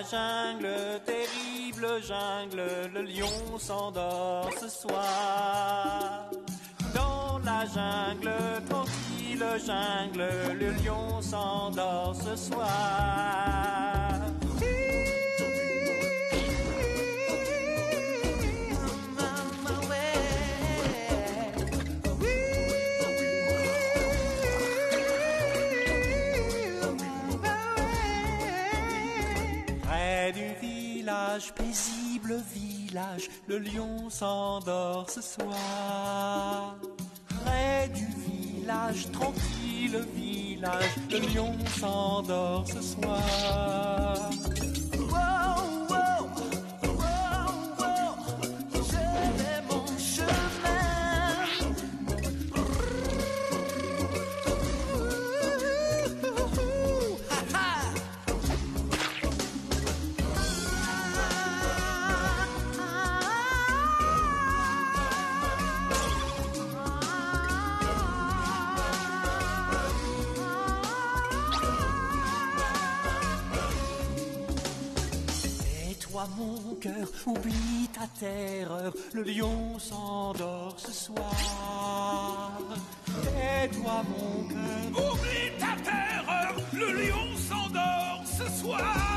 jungle, terrible jungle, le lion s'endort ce soir. Dans la jungle, tranquille jungle, le lion s'endort ce soir. Près du village, paisible village, le lion s'endort ce soir. Près du village, tranquille village, le lion s'endort ce soir. Wow, wow, wow, wow, je vais mon chemin. Ha, ha. Tais-toi mon cœur, oublie ta terreur, le lion s'endort ce soir. Tais-toi mon cœur, Oublie ta terreur, le lion s'endort ce soir.